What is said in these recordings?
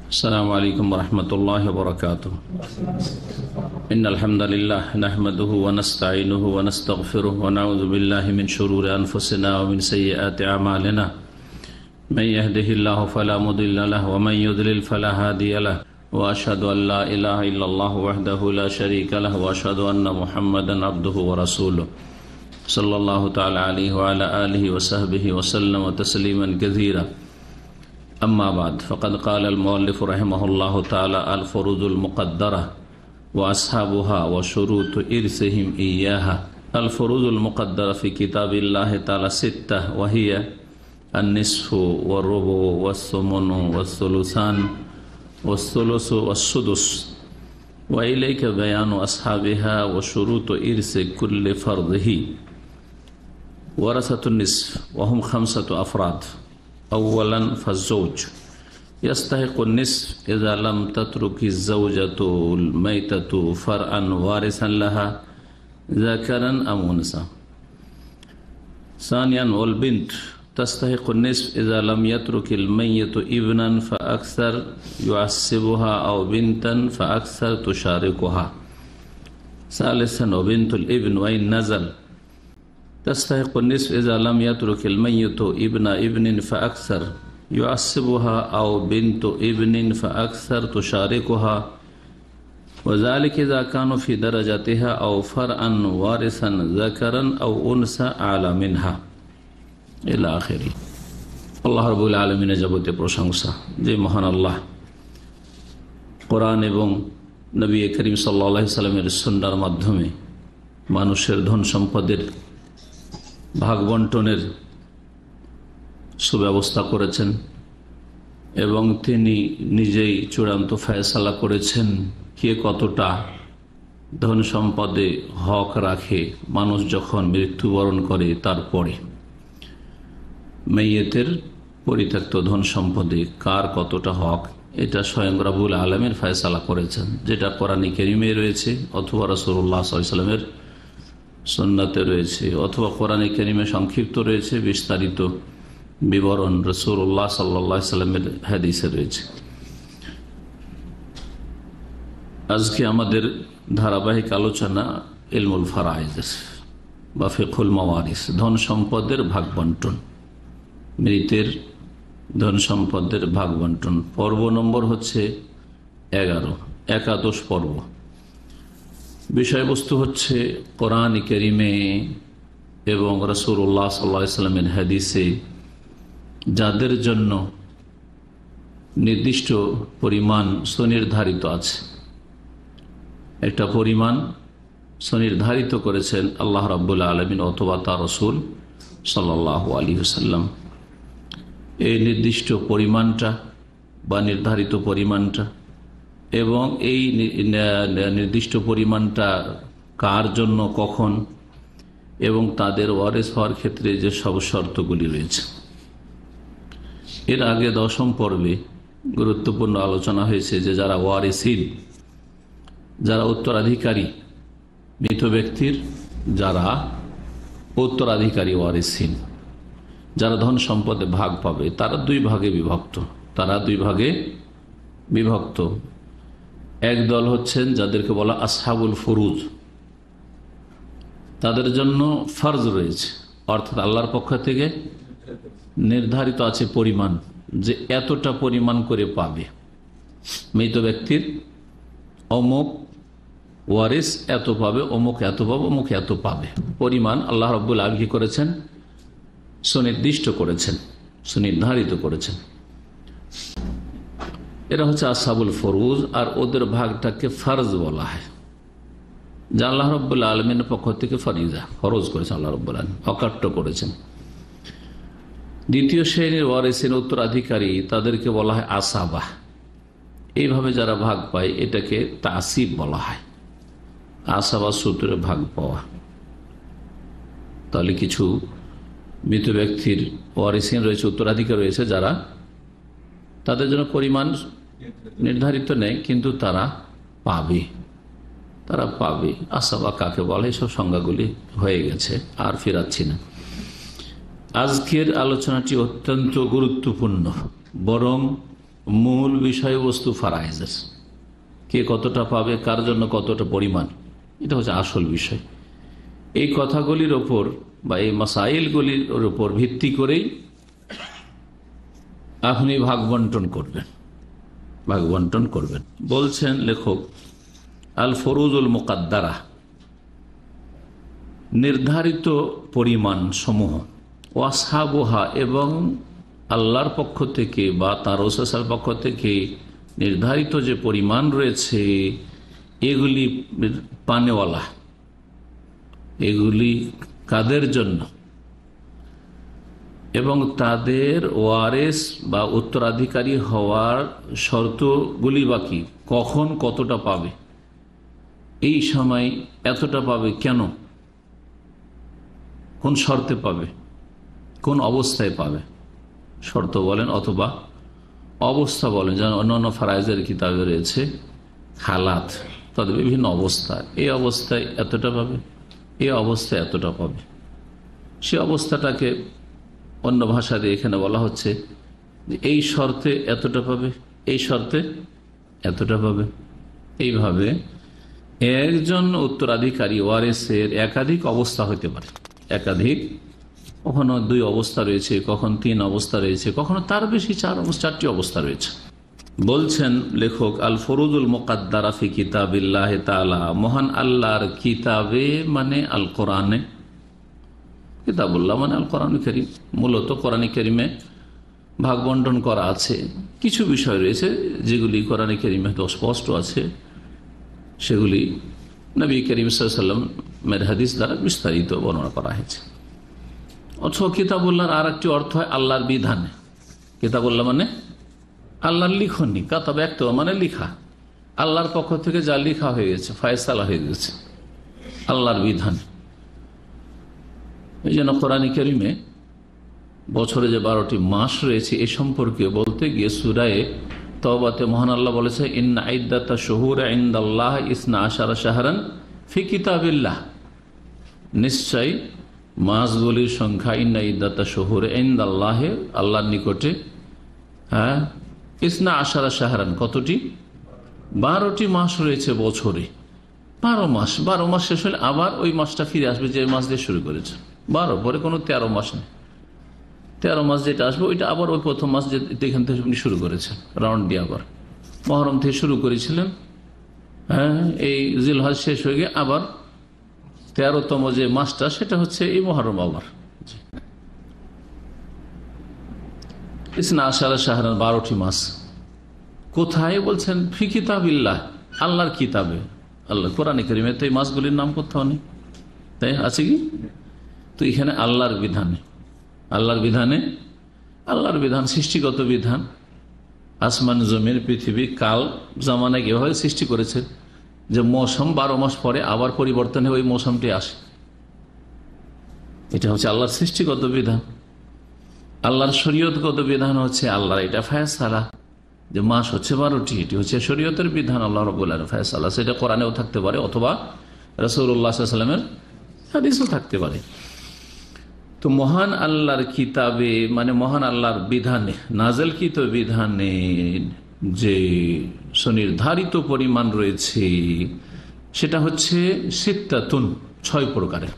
السلام عليكم ورحمة الله وبركاته. إن الحمد لله نحمده ونستعينه ونستغفره ونعوذ بالله من شرور أنفسنا ومن سيئات أعمالنا. من يهده الله فلا مضل له ومن يضلل فلا هادي له وأشهد أن لا إله إلا الله وحده لا شريك له وأشهد أن محمدا عبده ورسوله صلى الله تعالى عليه وعلى آله وصحبه وسلم تسليما كثيرا. أما بعد فقد قال المؤلف رحمه الله تعالى: الفروض المقدرة وأصحابها وشروط إرثهم إياها. الفروض المقدرة في كتاب الله تعالى 6 وهي النصف والربع والثمن والثلثان والثلث والسدس، وإليك بيان أصحابها وشروط إرث كل فرضه. ورثة النصف وهم 5 أفراد. أولا فالزوج يستحق النصف إذا لم تترك الزوجة الميتة فرعا وارثا لها ذكرا أم أنثى. ثانيا والبنت تستحق النصف إذا لم يترك الميت ابنا فأكثر يعصبها أو بنتا فأكثر تشاركها. ثالثا وبنت الابن وإن نزل تستحق النصف إذا لم يترك الميت ابن فأكثر يعصبها أو بنت ابن فأكثر تشاركها، وذلك إذا كانوا في درجتها أو فرعا وارثا ذكرا أو أنثى أعلى منها إلى آخره. আল্লাহ রাব্বুল আলামিনের যাবতীয় প্রশংসা যে মহান আল্লাহ কোরআন এবং নবী করিম সাল্লাল্লাহু আলাইহি সাল্লামের সুন্নাহর মাধ্যমে মানুষের ধন সম্পদের ভাগ বন্টনের সুব্যবস্থা করেছেন এবং তিনি নিজেই চূড়ান্ত ফয়সালা করেছেন কে কতটা ধন সম্পদে হক রাখে মানুষ যখন মৃত্যুবরণ করে তারপরে মেয়েতের পরিত্যক্ত ধন সম্পদে কার কতটা হক এটা স্বয়ং রব্বুল আলামিন ফয়সালা করেছেন, যেটা কোরআনে কারীমে রয়েছে অথবা রাসূলুল্লাহ সাল্লাল্লাহু আলাইহি ওয়াসাল্লামের সুন্নাতে রয়েছে অথবা কোরআনে কারীমে সংক্ষিপ্ত রয়েছে, বিস্তারিত বিবরণ রাসূলুল্লাহ সাল্লাল্লাহু আলাইহি ওয়াসাল্লামের হাদিসে রয়েছে। আজকে আমাদের ধারাবাহিক আলোচনা ইলমুল ফারাইজ বা ফিকহুল মাওয়ারিস, ধন সম্পদের ভাগ বন্টন, মৃতের ধন সম্পদের ভাগ বন্টন। পর্ব নম্বর হচ্ছে 11, একাদশ পর্ব। বিষয়বস্তু হচ্ছে কোরআন কারীমে এবং রাসূলুল্লাহ সাল্লাল্লাহু আলাইহি ওয়াসাল্লামের হাদিসে যাদের জন্য নির্দিষ্ট পরিমাণ সুনির্ধারিত আছে, একটা পরিমাণ সুনির্ধারিত করেছেন আল্লাহ রাব্বুল আলামিন অথবা তার রাসূল সাল্লাল্লাহু আলাইহি ওয়াসাল্লাম। এই নির্দিষ্ট পরিমাণটা বা নির্ধারিত পরিমাণটা এবং এই নির্দিষ্ট পরিমাণটা কার জন্য কখন এবং তাদের ওয়ারিস হওয়ার ক্ষেত্রে যে সব শর্তগুলি রয়েছে। এর আগে 10ম পর্বে গুরুত্বপূর্ণ আলোচনা হয়েছে যে যারা ওয়ারিসিন, যারা উত্তরাধিকারী, মৃত ব্যক্তির যারা উত্তরাধিকারী ওয়ারিসিন, যারা ধন সম্পদে ভাগ পাবে তারা 2 ভাগে বিভক্ত। এক দল হচ্ছেন যাদেরকে বলা আসহাবুল ফুরুজ, তাদের জন্য ফরজ রয়েছে, অর্থাৎ আল্লাহর পক্ষ থেকে নির্ধারিত আছে পরিমাণ যে এতটা পরিমাণ করে পাবে, মৃত ব্যক্তির অমুক ওয়ারিস এত পাবে, অমুক এত পাবে, অমুক এত পাবে, পরিমাণ আল্লাহ রাব্বুল আলামিন কি করেছেন, সুনির্দিষ্ট করেছেন, সুনির্ধারিত করেছেন। এরা হচ্ছে আসহাবুল ফরুজ, আর ওদের ভাগটাকে ফরজ বলা হয়, যা আল্লাহ রাব্বুল আলামিনের পক্ষ থেকে ফরজ করেছেন, আল্লাহ রাব্বুল আলামিন অকাট্য করেছেন। দ্বিতীয় শ্রেণীর ওয়ারিসিন, উত্তরাধিকারী, তাদেরকে বলা হয় আসাবা। এইভাবে যারা ভাগ পায় এটাকে তাসিব বলা হয়, আসাবা সূত্রে ভাগ পাওয়া। তাহলে কিছু মৃত ব্যক্তির ওয়ারিসিন রয়েছে, উত্তরাধিকারী রয়েছে, যারা তাদের জন্য পরিমাণ নির্ধারিত নেই কিন্তু তারা পাবে। আসাবা কাকে বলে এসব সংজ্ঞাগুলি হয়ে গেছে, আর ফেরাচ্ছি না। আজকের আলোচনাটি অত্যন্ত গুরুত্বপূর্ণ, বরং মূল বিষয়বস্তু ফারায়েজের, কে কতটা পাবে, কার জন্য কতটা পরিমাণ, এটা হচ্ছে আসল বিষয়। এই কথাগুলির ওপর বা এই মাসাইলগুলির ওপর ভিত্তি করেই আপনি ভাগ বন্টন করবেন। বলছেন লেখক, আল ফরুজুল মুকাদ্দারা, নির্ধারিত পরিমাণ সমূহ, ওয়াসহাবুহা, এবং আল্লাহর পক্ষ থেকে বা তার রাসূলের পক্ষ থেকে নির্ধারিত যে পরিমাণ রয়েছে, এগুলি পানেওয়ালা, এগুলি কাদের জন্য, এবং তাদের ওয়ারেস বা উত্তরাধিকারী হওয়ার শর্তগুলি বাকি, কখন কতটা পাবে, এই সময় এতটা পাবে, কেন, কোন শর্তে পাবে, কোন অবস্থায় পাবে, শর্ত বলেন অথবা অবস্থা বলেন। যেন অন্যান্য ফারায়েজের কিতাবে রয়েছে হালাত, তাদের বিভিন্ন অবস্থা, এই অবস্থায় এতটা পাবে, এই অবস্থায় এতটা পাবে। সে অবস্থাটাকে অন্য ভাষা দিয়ে এখানে বলা হচ্ছে যে এই শর্তে এতটা পাবে, এই শর্তে এতটা পাবে। এইভাবে একজন উত্তরাধিকারী ওয়ারেসের একাধিক অবস্থা হতে পারে, একাধিক, কখনো 2 অবস্থা রয়েছে, কখন 3 অবস্থা রয়েছে, কখনো তার বেশি 4টি অবস্থা রয়েছে। বলছেন লেখক, আল ফরুজুল মুকাদ্দারা ফি কিতাবিল্লাহ তাআলা, মহান আল্লাহর কিতাবে মানে আল কোরআনে, কিতাবুল্লাহ মানে আল কোরআন কারীম, মূলত কোরআন কারীমে ভাগ বন্টন করা আছে। কিছু বিষয় রয়েছে যেগুলি কোরআন কারীমে তো স্পষ্ট আছে, সেগুলি নবী করিম সাল্লাল্লাহু আলাইহি ওয়াসাল্লামের হাদিস দ্বারা বিস্তারিত বর্ণনা করা হয়েছে। অথবা কিতাবুল্লাহর আর একটি অর্থ হয় আল্লাহর বিধান। কিতাবুল্লাহ মানে আল্লাহর লিখনি, কাতাব একটো মানে লিখা, আল্লাহর পক্ষ থেকে যা লিখা হয়ে গেছে, ফয়সালা হয়ে গেছে, আল্লাহর বিধান। এই জন্য কোরআন কারীমে বছরে যে 12টি মাস রয়েছে এ সম্পর্কে বলতে গিয়ে সূরা তাওবাতে মহান আল্লাহ বলেছে, ইন্না ইদ্দাতা শুহুর ইনদাল্লাহ 12 শাহরান ফি কিতাবিল্লাহ, নিশ্চয় মাসগুলির সংখ্যা, ইন্না ইদ্দাতা শুহুর ইনদাল্লাহ, আল্লাহর নিকটে, 12 শাহরান, কতটি, 12টি মাস রয়েছে বছরে। 12 মাস শেষ হলে আবার ওই মাসটা ফিরে আসবে যে মাস দিয়ে শুরু করেছে। 12 পরে কোনো 13 মাস নেই, 13 মাস যেটা আসবে ওইটা আবার ওই প্রথম মাস যেখান থেকে আপনি শুরু করেছেন, রাউন্ড দিয়ে আবার মহরম থেকে শুরু করেছিলেন, এই জিলহজ শেষ হয়ে গিয়ে আবার 13তম যে মাসটা সেটা হচ্ছে এই মহরম। আবার 12 শাহরান, 12টি মাস কোথায় বলছেন, ফি কিতাবিল্লাহ, আল্লাহর কিতাবে, আল্লাহ কোরআন কারীমে তো এই মাসগুলির নাম কোথাও নেই, তাই আছে কি? তো এখানে আল্লাহর বিধানে, আল্লাহর বিধানে, আল্লাহর বিধান সৃষ্টিগত বিধান, আসমান জমিন পৃথিবী কাল জামানায় এভাবে সৃষ্টি করেছে যে মৌসুম 12 মাস পরে আবার পরিবর্তন হয়ে ওই মৌসুমটি আসে। এটা হচ্ছে আল্লাহর সৃষ্টিগত বিধান। আল্লাহর শরীয়তগত বিধান হচ্ছে আল্লাহর এটা ফায়সালা যে মাস হচ্ছে 12টি, এটি হচ্ছে শরীয়তের বিধান, আল্লাহ রাব্বুল আলামিনের ফায়সালা। সেটা কোরআনেও থাকতে পারে অথবা রাসূলুল্লাহ সাল্লাল্লাহু আলাইহি ওয়াসাল্লামের হাদিসও থাকতে পারে। তো মহান আল্লাহর কিতাবে মানে মহান আল্লাহর বিধানে, নাযিলকৃত বিধানে যে সুনির্ধারিত পরিমাণ রয়েছে সেটা হচ্ছে সিত্তাতুন, 6 প্রকারের।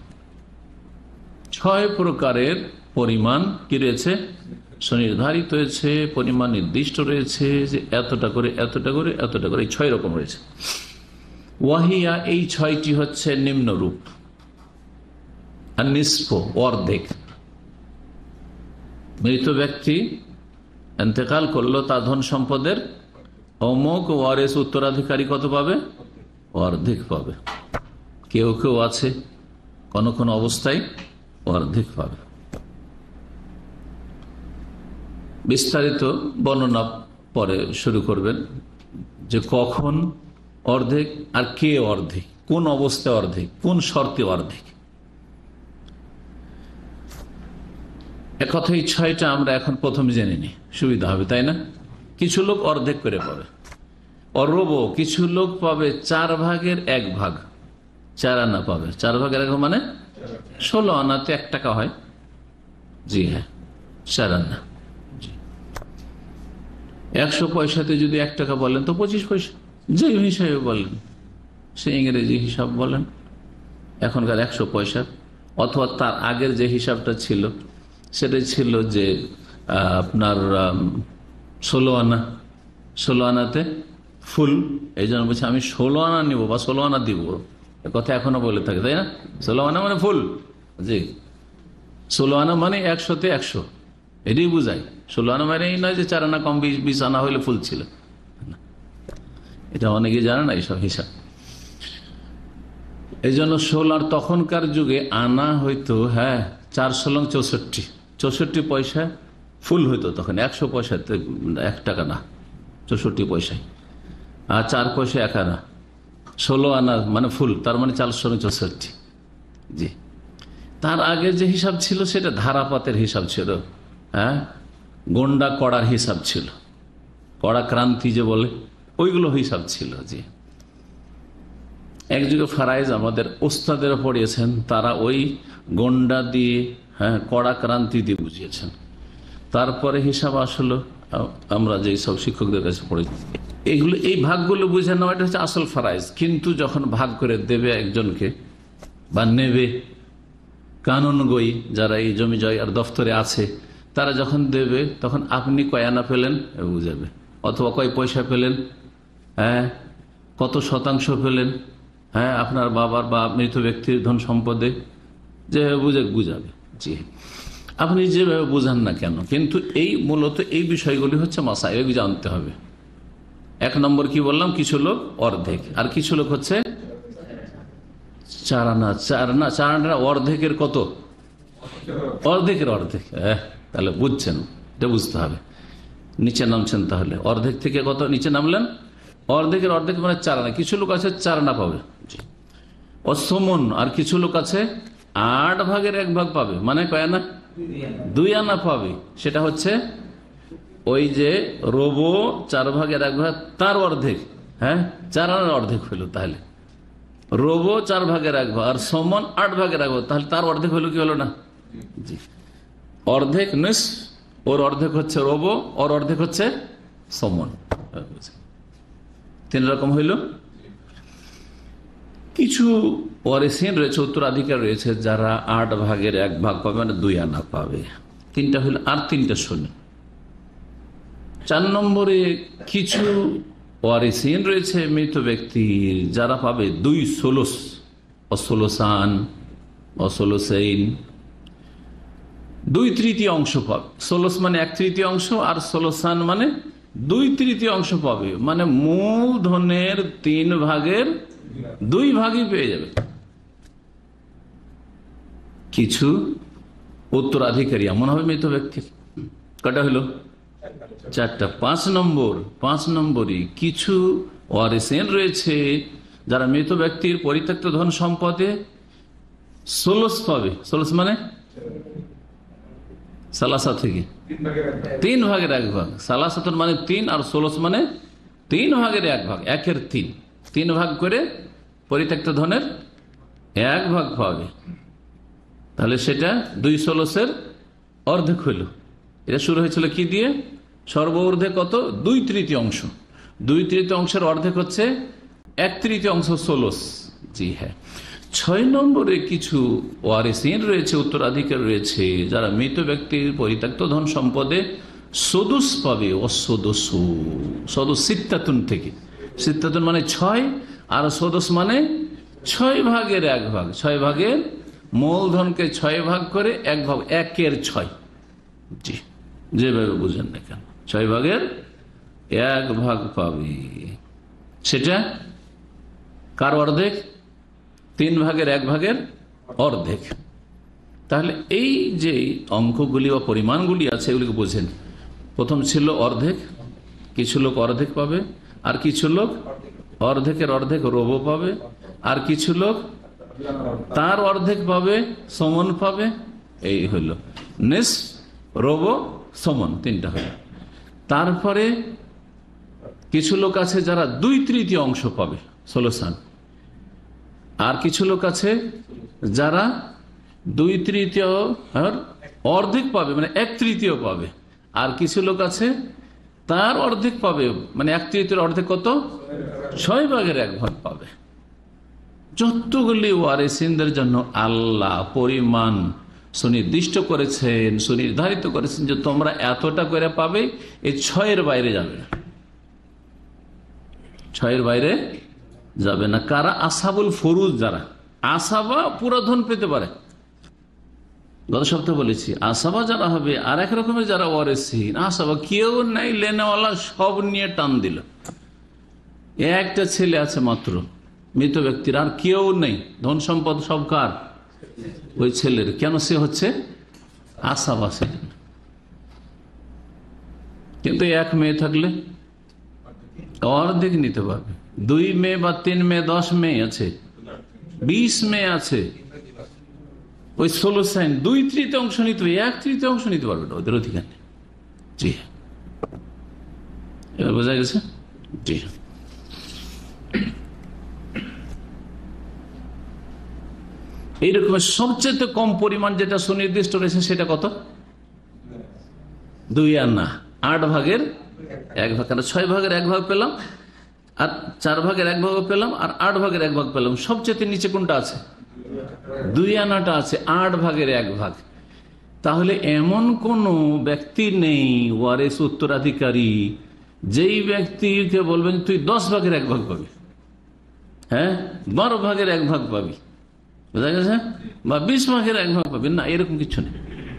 6 প্রকারের পরিমাণ কি রয়েছে, সুনির্ধারিত হয়েছে, পরিমাণ নির্দিষ্ট রয়েছে যে এতটা করে এতটা করে এতটা করে, এই 6 রকম রয়েছে। ওয়াহিয়া, এই 6টি হচ্ছে নিম্নরূপ, আর নিসফ, অর্ধেক। মৃত ব্যক্তি ইন্তেকাল করলো, তার ধন সম্পদের অমুক ওয়ারিস উত্তরাধিকারী কত পাবে, অর্ধেক পাবে। কেউ কেউ আছে কোন কোন অবস্থায় অর্ধেক পাবে। বিস্তারিত বর্ণনা পরে শুরু করবেন যে কখন অর্ধেক আর কে অর্ধেক, কোন অবস্থায় অর্ধেক, কোন শর্তে অর্ধেক। একথা এই 6টা আমরা এখন প্রথমে জেনে নিই, সুবিধা হবে, তাই না? কিছু লোক অর্ধেক করে পাবে, অরব কিছু লোক পাবে 4 ভাগের 1 ভাগ, 4 আনা পাবে। 4 ভাগের 1 মানে 16 আনাতে 1 টাকা হয়। জি হ্যাঁ, 4 আনা। 100 পয়সাতে যদি 1 টাকা বলেন তো 25 পয়সা, যে হিসাবে বলেন সে ইংরেজি হিসাব বলেন এখনকার 100 পয়সা। অথবা তার আগের যে হিসাবটা ছিল সেটা ছিল যে আপনার 16 আনা, 16 আনাতে ফুল, এই জন্য বলছি আমি 16 আনা নিব বা 16 আনা দিব, কথা এখনো বলে থাকে, তাই না? 16 আনা মানে ফুল, জি 16 আনা মানে 100তে 100, এটাই বুঝাই। 16 আনা মানে এই নয় যে 4 আনা কম 20 আনা হইলে ফুল ছিল, এটা অনেকে জানে না এইসব হিসাব। এই জন্য 16 তখনকার যুগে আনা হইতো 4 16 64, 64 পয়সা ফুল হইতো তখন। 100 পয়সাতে 1 টাকা না, 64 পয়সায়। আর 4 পয়সা 1 আনা, 16 আনা মানে ফুল, তার মানে 464। জি, তার আগে যে হিসাব ছিল সেটা ধারাপাতের হিসাব ছিল, গন্ডা কড়ার হিসাব ছিল, কড়া ক্রান্তি যে বলে ওইগুলো হিসাব ছিল। জি, এক যুগে ফারাইজ আমাদের ওস্তাদেরা পড়িয়েছেন, তারা ওই গন্ডা দিয়ে কড়া ক্রান্তি দিয়ে বুঝিয়েছেন। তারপরে হিসাব আসলো আমরা যে সব শিক্ষকদের কাছে পড়েছি, এগুলো এই ভাগগুলো বুঝে নেওয়া এটা হচ্ছে আসল ফারাইজ। কিন্তু যখন ভাগ করে দেবে একজনকে বা নেবে, কানুন গই যারা এই জমি জয় আর দফতরে আছে, তারা যখন দেবে তখন আপনি কয় আনা পেলেন বুঝাবে, অথবা কয় পয়সা পেলেন, কত শতাংশ পেলেন, আপনার বাবার বা মৃত ব্যক্তির ধন সম্পদে যেভাবে বুঝাবে। জি, আপনি যেভাবে বুঝান না কেন, কিন্তু এই মূলত এই বিষয়গুলি হচ্ছে মাসাইল জানতে হবে। 1 নম্বর কি বললাম, কিছু লোক অর্ধেক, আর কিছু লোক হচ্ছে 4 আনা। 4 আনা অর্ধেকের কত? অর্ধেকের অর্ধেক। তাহলে বুঝছেন, এটা বুঝতে হবে। নিচে নামছেন, তাহলে অর্ধেক থেকে কত নিচে নামলেন? অর্ধেকের অর্ধেক মানে 4 আনা। কিছু লোক আছে 4 আনা পাবে, অসমন। আর কিছু লোক আছে 8 ভাগের 1 ভাগ পাবে, মানে কয় আনা? 2 আনা পাবে। সেটা হচ্ছে ওই যে রোবো 4 ভাগের 1 ভাগ, তার অর্ধেক, 4 আনার অর্ধেক হইল। তাহলে রোবো 4 ভাগের 1 ভাগ আর সমন 8 ভাগের 1 ভাগ, তাহলে তার অর্ধেক হইল কি হলো না? জি, অর্ধেক নিস, ওর অর্ধেক হচ্ছে রোবো, ওর অর্ধেক হচ্ছে সমন। 3 রকম হইল। কিছু ওয়ারিসিন রয়েছে, উত্তরাধিকার রয়েছে, যারা 8 ভাগের 1 ভাগ পাবে, মানে 2 আনা পাবে। 3টা হইল, আর 3টা শূন্য। 4 নম্বরে কিছু ওয়ারিসিন রয়েছে মৃত ব্যক্তির, যারা পাবে 2 ষোলশ, অষোলসান, অষোলসাইন, 2/3 অংশ পাবে। ষোলশ মানে 1/3 অংশ, আর ষোলসান মানে 2/3 অংশ পাবে, মানে মূল ধনের 3 ভাগের 2 ভাগই পেয়ে যাবে। কিছু উত্তরাধিকারী এমন হবে মৃত ব্যক্তির, কটা হলো? 4টা। 5 নম্বরই কিছু ওয়ারিসিন রয়েছে, যারা মৃত ব্যক্তির পরিত্যক্ত ধন সম্পদে ষোলশ পাবে। ষোলশ মানে সালাসা থেকে 3 ভাগের 1 ভাগ। সালাসাতুন মানে 3, আর ষোলশ মানে 3 ভাগের 1 ভাগ, 1/3। 3 ভাগ করে পরিত্যক্ত ধনের 1 ভাগ পাবে। তাহলে সেটা 2 ষোলশের অর্ধেক হইল। এটা শুরু হয়েছিল কি দিয়ে? সর্বঊর্ধ্বে কত? 2/3 অংশ। 2/3 অংশের অর্ধেক হচ্ছে 1/3 অংশ ষোলশ। জি হ্যাঁ। 6 নম্বরে কিছু ওয়ারিসিন রয়েছে, উত্তরাধিকার রয়েছে, যারা মৃত ব্যক্তির পরিত্যক্ত ধন সম্পদে সদুস পাবে। অসদস্যু, সদস্য সিত্তাতুন থেকে, সিত্তাতুন মানে 6, আর সদস্য মানে 6 ভাগের 1 ভাগ। 6 ভাগের মূলধনকে 6 ভাগ করে 1 ভাগ, 1/6। জি, যেভাবে বুঝেন না কেন, 6 ভাগের 1 ভাগ পাবে। সেটা কার অর্ধেক? 3 ভাগের 1 ভাগের অর্ধেক। তাহলে এই যে অঙ্কগুলি বা পরিমাণগুলি আছে এগুলিকে বোঝেন। প্রথম ছিল অর্ধেক, কিছু লোক অর্ধেক পাবে, আর কিছু লোক অর্ধেকের অর্ধেক রোবো পাবে, আর কিছু লোক তার অর্ধেক পাবে, সমন পাবে। এই হইল নিস, রোবো, সমন, 3টা হইল। তারপরে কিছু লোক আছে যারা 2/3 অংশ পাবে, ষোলসান। আর কিছু লোক আছে যারা 2/3 অর্ধেক পাবে, মানে 1/3 পাবে। আর কিছু লোক আছে তার অর্ধেক পাবে, মানে 1/3 অর্ধেক কত? 6/1 পাবে। যতগুলি ওয়ারিসিনদের জন্য আল্লাহ পরিমাণ সুনির্দিষ্ট করেছেন, সুনির্ধারিত করেছেন যে তোমরা এতটা করে পাবে, এই 6-এর বাইরে যাবে না, 6-এর বাইরে যাবে না। কারা? আসহাবুল ফুরুজ, যারা আসাবা পুরো ধন পেতে পারে। গত সপ্তাহে বলেছি আসাবা যারা হবে, আর এক রকমের যারা ওয়ারিসিন। আসাবা কেউ নাই, লেনেওয়ালা সব নিয়ে টান দিল। একটা ছেলে আছে মাত্র মৃত ব্যক্তির, আর কেউ নেই, ধন সম্পদ সব কার? ওই ছেলের। কেন? সে হচ্ছে আসাবা। কিন্তু এক মেয়ে থাকলে অর্ধেক নিতে পারবে। 2 মেয়ে বা 3 মেয়ে, 10 মেয়ে আছে, 20 মেয়ে আছে, ওই 16 2/3 নিতে হবে, 1/3 নিতে পারবে না, ওদের অধিকার নেই। জি, এবার বোঝা গেছে? জি। এইরকম সবচেয়ে কম পরিমাণ যেটা সুনির্দিষ্ট রয়েছে সেটা কত? 2 আনা, 8/1 কেন? 6/1 পেলাম, আর 4/1 পেলাম, আর 8/1 পেলাম। সবচেয়ে নিচে কোনটা আছে? 2 আনাটা আছে, 8/1। তাহলে এমন কোন ব্যক্তি নেই ওয়ারিস উত্তরাধিকারী যেই ব্যক্তিকে বলবেন তুই 10/1 পাবি, হ্যাঁ 12/1 পাবি, বোঝা গেছে, বা 20/1 পাবি না, এরকম কিছু নেই।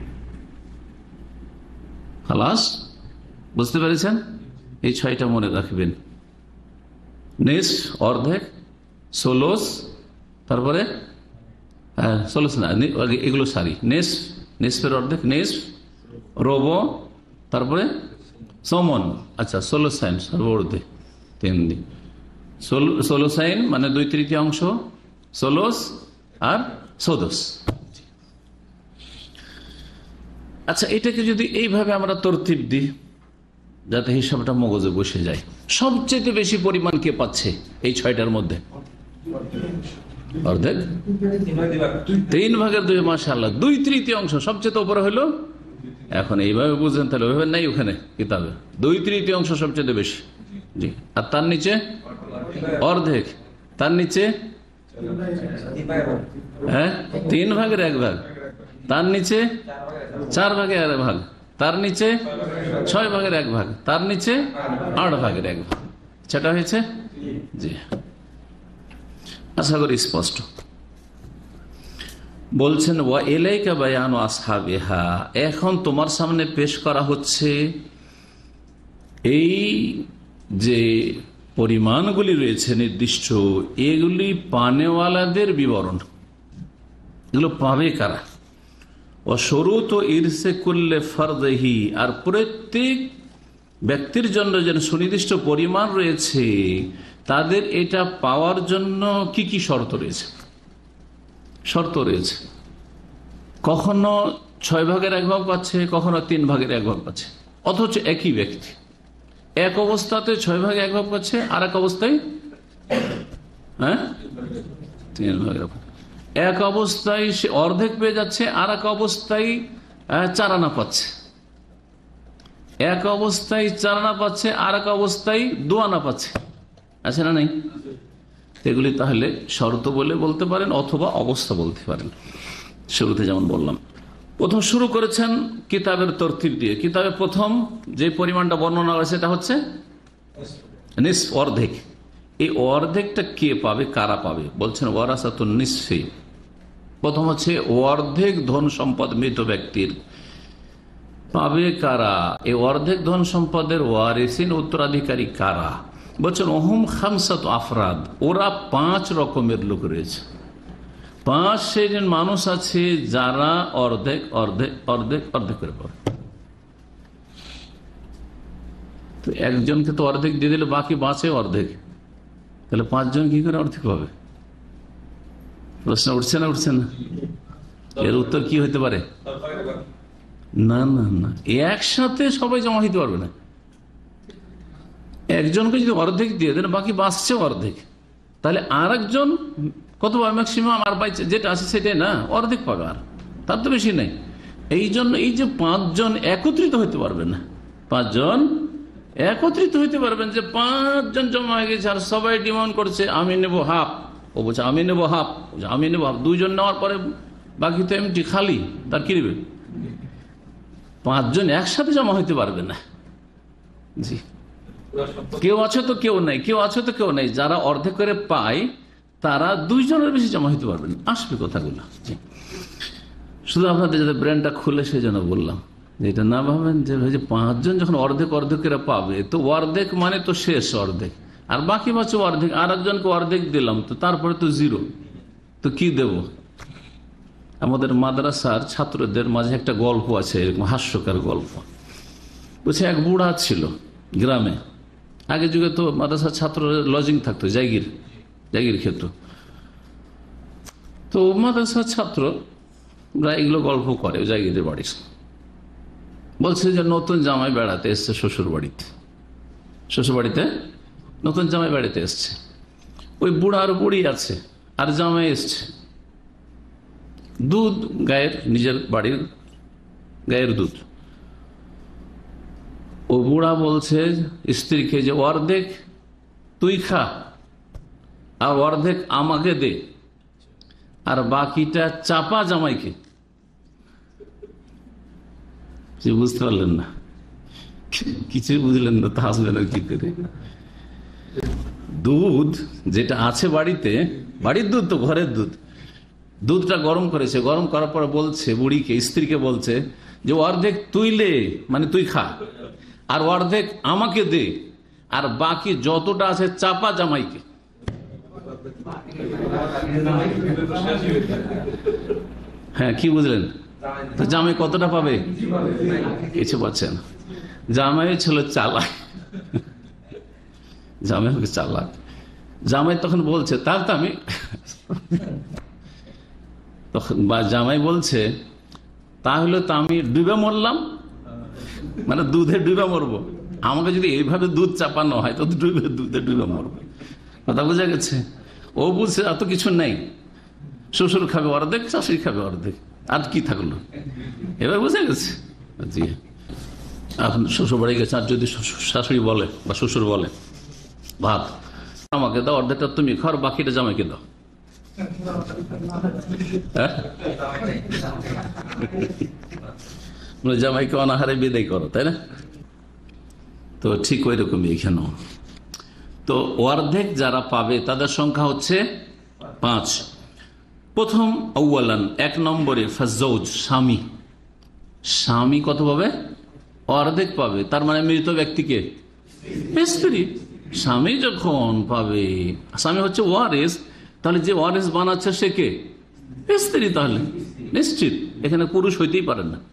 খালাস, বুঝতে পেরেছেন? এই 6টা মনে রাখবেন। নিস, অর্ধেক, 16, তারপরে 16 না, এগুলো সারি। নিসফের অর্ধেক, নিস, রব, তারপরে সমন। আচ্ছা, 16 সর্বর্ধে 3 দিন, 16 মানে 2/3, 16 আর 14। আচ্ছা, এটাকে যদি এইভাবে আমরা তরতিব দিই যাতে হিসাবটা মগজে বসে যায়, সবচেয়ে বেশি পরিমাণ কে পাচ্ছে এই 6টার মধ্যে? অর্ধেক, 3/2, মাশাআল্লাহ, 2/3 সবচেয়ে উপরে হলো। এখন এইভাবে বুঝছেন, তাহলে ওইভাবে নাই ওখানে কিতাবে। 2/3 সবচেয়ে বেশি। জি, আর তার নিচে অর্ধেক, তার নিচে 3/1, তার নিচে 4/1, তার নিচে 6/1, তার নিচে 8/1। সেটা হয়েছে। জি, আশা করি স্পষ্ট। বলছেন ওয়া ইলাইকা বায়ানু আসহাবিহা, এখন তোমার সামনে পেশ করা হচ্ছে এই যে পরিমাণগুলি রয়েছে নির্দিষ্ট, এগুলি পানেওয়ালাদের বিবরণ। এগুলো পাবে কারা? ও শরুত ইরসে কুল্লে ফরদেহি, আর প্রত্যেক ব্যক্তির জন্য যেন সুনির্দিষ্ট পরিমাণ রয়েছে, তাদের এটা পাওয়ার জন্য কি কি শর্ত রয়েছে? শর্ত রয়েছে। কখনো 6/1 পাচ্ছে, কখনো 3/1 পাচ্ছে, অথচ একই ব্যক্তি এক অবস্থাতে 6/1 পাচ্ছে, আর এক অবস্থায় 3/1। এক অবস্থায় সে অর্ধেক পেয়ে যাচ্ছে, আর এক অবস্থায় 4 আনা পাচ্ছে। এক অবস্থায় 4 আনা পাচ্ছে, আর এক অবস্থায় 2 আনা পাচ্ছে। আছে না? নেই? এগুলি তাহলে শর্ত বলে বলতে পারেন, অথবা অবস্থা বলতে পারেন। শুরুতে যেমন বললাম, প্রথম শুরু করেছেন কিতাবের তরতিব দিয়ে। কিতাবে প্রথম যে পরিমাণটা বর্ণনা করেছে সেটা হচ্ছে নিসফ, অর্ধেক। এই অর্ধেকটা কে পাবে, কারা পাবে? বলছেন ওয়ারাসাতুন নিসফি। প্রথম হচ্ছে অর্ধেক ধন সম্পদ মৃত ব্যক্তির পাবে কারা? এই অর্ধেক ধন সম্পদের ওয়ারিসিন, উত্তরাধিকারী কারা? বলছেন ওহুম খামসাত আফরাদ, ওরা 5 রকমের লোক রয়েছে। 5 শ্রেণীর মানুষ আছে যারা অর্ধেক অর্ধেক অর্ধেক অর্ধেক করে পাবে। তো একজনকে তো অর্ধেক দিয়ে দিলে বাকি বাঁচে অর্ধেক, তাহলে 5 জন কি করে অর্ধেক পাবে? প্রশ্ন উঠছে না? উঠছে না? এর উত্তর কি হতে পারে? না না না, একসাথে সবাই জমা হইতে পারবে না। একজনকে যদি অর্ধেক দিয়ে দেন, বাকি বাঁচছে অর্ধেক, তাহলে আর একজন কত পাবে? ম্যাক্সিমাম আর যেটা আছে সেটাই না, অর্ধেক পাবে, আর তার তো বেশি নেই। এই জন্য এই যে 5 জন একত্রিত হতে পারবে না, 5 জন একত্রিত হইতে পারবেন যে 5 জন জমা হয়ে গেছে আর সবাই ডিমান্ড করছে আমি নেবো হাফ, ও বলছে আমি নেবো হাফ, আমি নেবো হাফ। 2 জন নেওয়ার পরে বাকি তো এমটি খালি, তার কি নেবে? 5 জন একসাথে জমা হইতে পারবে না। জি, কেউ আছে তো কেউ নাই, কেউ আছে তো কেউ নাই। যারা অর্ধেক করে পায় তারা 2 জনের বেশি জমা হইতে পারবেন। আসবে কথাগুলো। জি, শুধু আপনাদের যাতে ব্রেনটা খুলে সেই জন্য বললাম, এটা না ভাবেন যে 5 জন যখন অর্ধেকেরা পাবে তো অর্ধেক মানে তো শেষ অর্ধেক, আর বাকি বাচ্চা অর্ধেক, আর একজনকে অর্ধেক দিলাম তো তারপরে তো 0, তো কি দেব? আমাদের মাদ্রাসার ছাত্রদের মাঝে একটা গল্প আছে, এরকম হাস্যকর গল্প। বলছে এক বুড়া ছিল গ্রামে, আগে যুগে তো মাদ্রাসার ছাত্রদের লজিং থাকতো, জায়গির ক্ষেত্র। তো মাদ্রাসার ছাত্ররা এগুলো গল্প করে জায়গিরের বাড়ির। বলছে যে নতুন জামাই বেড়াতে এসছে শ্বশুর বাড়িতে নতুন জামাই বেড়াতে এসছে। ওই বুড়া আর বুড়ি আছে, আর জামাই এসছে। দুধ গায়ের, নিজের বাড়ির গায়ের দুধ। ও বুড়া বলছে স্ত্রীকে যে অর্ধেক তুই খা আর অর্ধেক আমাকে দে, আর বাকিটা চাপা জামাইকে। বুঝতে পারলেন না? কিছুই বুঝলেন না, তা আসবে না কি করে? দুধ যেটা আছে বাড়িতে, বাড়ির দুধ তো ঘরের দুধ, দুধটা গরম করেছে, গরম করার পর বলছে বুড়িকে, স্ত্রীকে বলছে যে অর্ধেক তুই লে, মানে তুই খা, আর অর্ধেক আমাকে দে, আর বাকি যতটা আছে চাপা জামাইকে। হ্যাঁ, কি বুঝলেন? তো জামাই কতটা পাবে? কিছু পাচ্ছে না। জামাই ছিল চালাক, জামাই তখন বলছে তার তো আমি, তখন জামাই বলছে তাহলে তো আমি ডুবে মরলাম, মানে দুধে ডুবে মরবো। আমাকে যদি এইভাবে দুধ চাপানো হয় তো দুধে ডুবে মরবো। কথা বোঝা গেছে? ও বুঝছে এত কিছু নেই, শ্বশুর খাবে অর্ধেক, শাশুড়ি খাবে অর্ধেক, আর কি থাকলো? এবার বুঝে গেছে। জি, এখন শ্বশুর বাড়ি গেছে, আর যদি শাশুড়ি বলে বা শ্বশুর বলে ভাত আমাকে দাও, অর্ধেকটা তুমি খাও, বাকিটা জামাইকে দাও, জামাইকে অনাহারে বিদায় করো, তাই না? তো ঠিক ওই রকমই এখানেও। তো অর্ধেক যারা পাবে তাদের সংখ্যা হচ্ছে 5। প্রথম আউয়ালান, 1 নম্বরে ফাজৌজ, স্বামী কত পাবে? অর্ধেক পাবে। তার মানে মৃত ব্যক্তিকে স্ত্রী। স্বামী যখন পাবে, স্বামী হচ্ছে ওয়ারিস, তাহলে যে ওয়ারিস বানাচ্ছে সে কে? স্ত্রী। তাহলে নিশ্চিত এখানে পুরুষ হইতেই পারে না,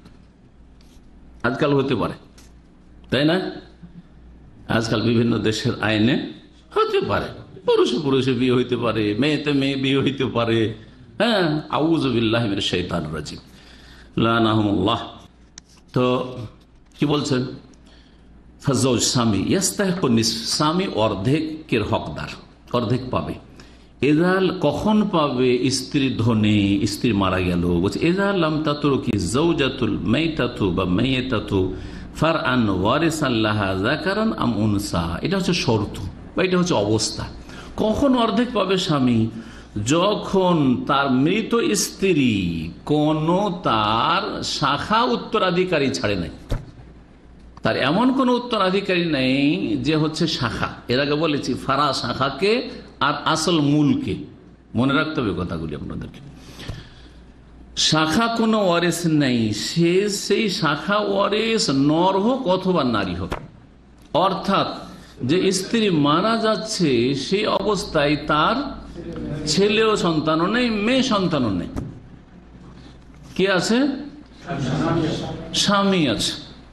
আজকাল হতে পারে, তাই না? আজকাল বিভিন্ন দেশের আইনে হতে পারে, পুরুষে বিয়ে হইতে পারে, মেয়েতে মেয়ে বিয়ে হইতে পারে। হ্যাঁ, আউযু বিল্লাহি মিনাশ শাইতানির রাজিম, লানাহুমুল্লাহ। তো কি বলছেন? ফাজৌজ, স্বামী, ইয়াস্তাহিকুন নিসফ, স্বামী অর্ধেকের হকদার, অর্ধেক পাবে। এজাল কখন পাবে? স্ত্রী ধনে, স্ত্রী মারা গেল। বলছে এজাল লাম তাতরুকি যাওজাতুল মাইতাতু বা মাইয়াতাতু ফারআন ওয়ারিসান লাহা যাকারান আম উনসা। এটা হচ্ছে শর্ত বা এটা হচ্ছে অবস্থা। কখন অর্ধেক পাবে স্বামী? যখন তার মৃত স্ত্রী কোন তার শাখা উত্তরাধিকারী ছাড়ে নাই, তার এমন কোন উত্তরাধিকারী নেই যে হচ্ছে শাখা। এর আগে বলেছি ফারা শাখাকে আর আসল মূলকে, মনে রাখতে হবে কথাগুলি আপনাদেরকে। শাখা কোনো ওয়ারিস নেই, সেই শাখা ওয়ারিস নর হোক অথবা নারী হোক। অর্থাৎ যে স্ত্রী মারা যাচ্ছে সেই অবস্থায় তার ছেলেও সন্তানও নেই, মেয়ে সন্তানও নেই। কি আছে? স্বামী আছে।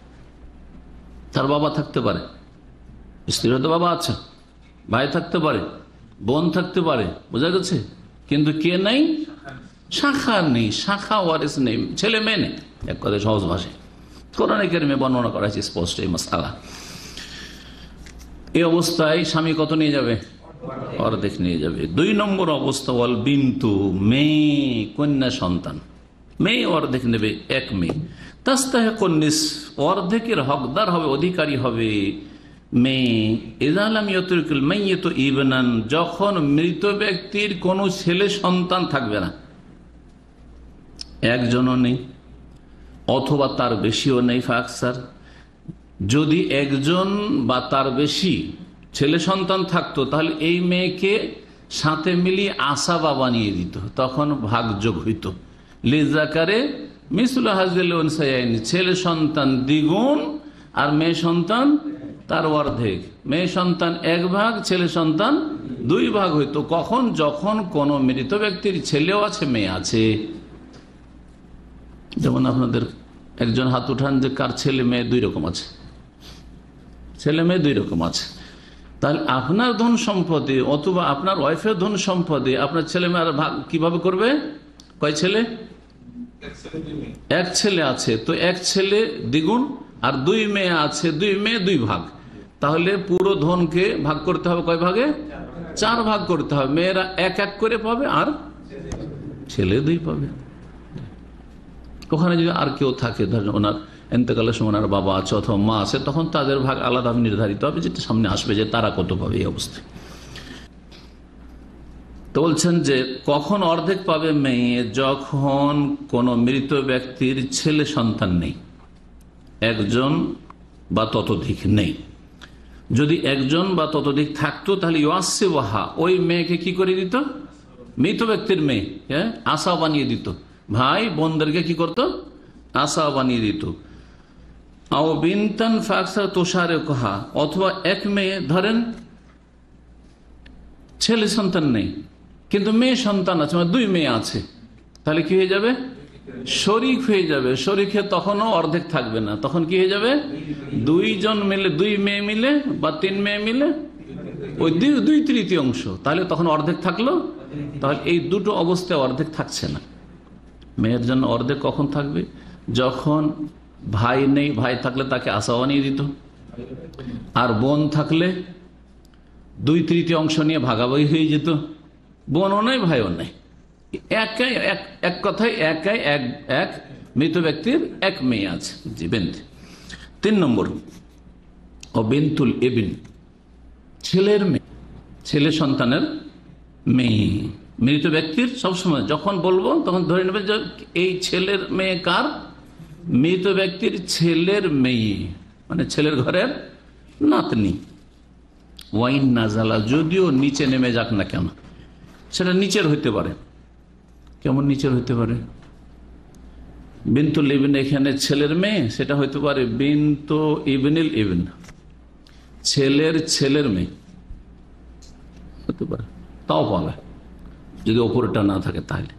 তার বাবা থাকতে পারে, স্ত্রীর হয়তো বাবা আছে, ভাই থাকতে পারে, বোন থাকতে পারে, বোঝা গেছে? কিন্তু কে নেই? শাখা নেই, শাখা ওয়ারিস নেই, ছেলে মেয়ে নেই। এক কথা সহজ ভাষায় কোরআনে কারিমে বর্ণনা করা হয়েছে স্পষ্ট এই মাসআলা। এই অবস্থায় স্বামী কত নিয়ে যাবে? অর্ধেক নিয়ে যাবে। 2 নম্বর অবস্থা ওয়াল বিন্তু, মেয়ে, কন্যা সন্তান, মেয়ে অর্ধেক নেবে, 1 মেয়ে। তাস্তাহিকুন নিসফ, অর্ধেকের হকদার হবে, অধিকারী হবে মেয়ে ইজালাম ইয়াতুরকুল মাইয়িতু ইবনান, যখন মৃত ব্যক্তির কোনো ছেলে সন্তান থাকবে না, একজনও নেই অথবা তার বেশিও নেই, ফাকসার, যদি একজন বা তার বেশি ছেলে সন্তান থাকতো তাহলে এই মেয়েকে সাথে মিলিয়ে আসাবা বানিয়ে দিত, তখন ভাগযোগ হইত। লিজাকারে মিসলু হাযিল উনসায়াইন, ছেলে সন্তান দ্বিগুণ আর মেয়ে সন্তান তার অর্ধেক, মেয়ে সন্তান 1 ভাগ, ছেলে সন্তান 2 ভাগ হইতো। কখন? যখন কোন মৃত ব্যক্তির ছেলেও আছে মেয়ে আছে। যেমন আপনাদের একজন হাত উঠান যে কার ছেলে মেয়ে 2 রকম আছে, ছেলে মেয়ে 2 রকম আছে, তাহলে আপনার ধন সম্পদে অথবা আপনার ওয়াইফের ধন সম্পদে আপনার ছেলে মেয়ের ভাগ কিভাবে করবে? কয় ছেলে? 1 ছেলে আছে তো 1 ছেলে দ্বিগুণ, আর 2 মেয়ে আছে, 2 মেয়ে 2 ভাগ, তাহলে পুরো ধনকে ভাগ করতে হবে কয় ভাগে? 4 ভাগ করতে হবে। মেয়েরা 1-1 করে পাবে আর ছেলে 2 পাবে। ওখানে যদি আর কেউ থাকে, ধরেন ওনার এতেকালের সময় ওনার বাবা আছে অথবা মা আছে, তখন তাদের ভাগ আলাদা নির্ধারিত হবে, যেটা সামনে আসবে যে তারা কত পাবে এই অবস্থায়। তো বলছেন যে কখন অর্ধেক পাবে মেয়ে? যখন কোন মৃত ব্যক্তির ছেলে সন্তান নেই, একজন বা ততোধিক নেই। যদি একজন বা ততোধিক থাকতো তাহলে ইয়াসিবাহা, ওই মেয়েকে কি করে দিত? মৃত ব্যক্তির মেয়ে আশা বানিয়ে দিত, ভাই বোনদেরকে কি করত? আশা বানিয়ে দিত। আও বিনতান ফাকসার তুশারিকুহা, অথবা 1 মেয়ে, ধরেন ছেলে সন্তান নেই কিন্তু মেয়ে সন্তান আছে, মানে 2 মেয়ে আছে, তাহলে কি হয়ে যাবে? শরিক হয়ে যাবে। শরিকে তখনও অর্ধেক থাকবে না, তখন কি হয়ে যাবে? 2 জন মিলে, 2 মেয়ে মিলে বা 3 মেয়ে মিলে ওই 2/3 তাহলে তখন অর্ধেক থাকলো। তাহলে এই দুটো অবস্থায় অর্ধেক থাকছে না। মেয়ের জন্য অর্ধেক কখন থাকবে? যখন ভাই নেই, ভাই থাকলে তাকে আশা বানিয়ে দিত, আর বোন থাকলে 2/3 নিয়ে ভাগাভাগি হয়ে যেত। বোনও নেই, ভাইও নেই, এক কথায় একাই এক মৃত ব্যক্তির 1 মেয়ে আছে। জি, বিন্ত। 3 নম্বর ও বিনতুল ইবিন, ছেলের মেয়ে, ছেলে সন্তানের মেয়ে। মৃত ব্যক্তির সবসময় যখন বলবো তখন ধরে নেবে যে এই ছেলের মেয়ে কার? মৃত ব্যক্তির ছেলের মেয়ে, মানে ছেলের ঘরের নাতনি। ওয়াইন নাজালা, যদিও নিচে নেমে যাক না কেন, সেটা নিচের হইতে পারে। কেমন নিচের হইতে পারে? বিনতুল ইবিন এখানে ছেলের মেয়ে, সেটা হইতে পারে বিনতু ইবনিল ইবিন, ছেলের মেয়ে হতে পারে, তাও পাবে যদি ওপরটা না থাকে।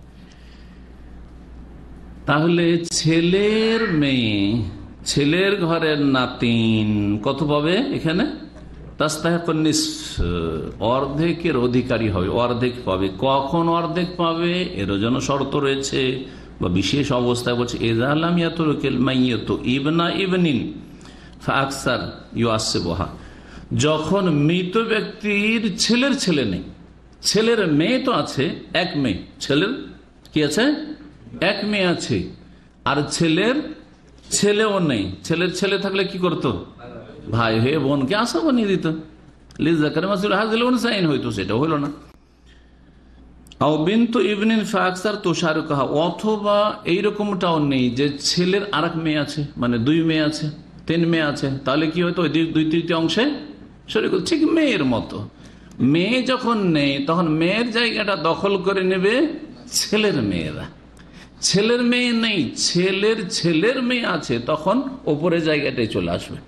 তাহলে ছেলের মেয়ে, ছেলের ঘরের নাতিন কত পাবে? এখানে তাস্তাহিকুন নিসফ, অর্ধেকের অধিকারী হবে, অর্ধেক পাবে। কখন অর্ধেক পাবে? এর জন্য শর্ত রয়েছে বা বিশেষ অবস্থায় বলছে, ইযা লাম ইয়াতুরকুল মাইয়িতু ইবনা ইবনিন ফাকসার ইউআসিবুহা, যখন মৃত ব্যক্তির ছেলের ছেলে নেই, ছেলের মেয়ে তো আছে 1 মেয়ে, ছেলের কি আছে? 1 মেয়ে আছে, আর ছেলের ছেলেও নেই। ছেলের ছেলে থাকলে কি করতো? ভাই হয়ে বোনকে আশা বানিয়ে দিত, লিজাকারি মিসলু হাযিল উনসায়াইন হইতো, সেটা হলো না। আও বিনতু ইবনিন ফাকসার তুশারিকুহা, অথবা এইরকমটাও নেই যে ছেলের আরেক মেয়ে আছে, মানে 2 মেয়ে আছে, 3 মেয়ে আছে, তাহলে কি হয়তো ওই 2/3 শরিক, ঠিক মেয়ের মতো। মেয়ে যখন নেই তখন মেয়ের জায়গাটা দখল করে নেবে ছেলের মেয়েরা। ছেলের মেয়ে নেই, ছেলের মেয়ে আছে, তখন ওপরের জায়গাটাই চলে আসবে।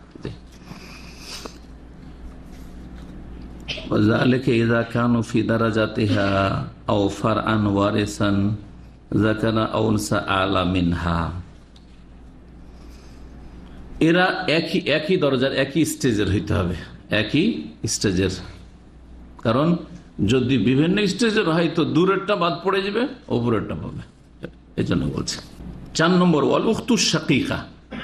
ইযা কানু ফি দারাজাতিহা আও ফারআন ওয়ারিসান যাকারা আও উনসা আলা মিনহা, এরা একই দরজার, একই স্টেজের হইতে হবে, একই স্টেজের। কারণ যদি বিভিন্ন স্টেজের হয় তো দূরেরটা বাদ পড়ে যাবে, ওপরেরটা পাবে, এই জন্য বলছে। 4 নম্বর ওয়াল উখতু শাকিকা,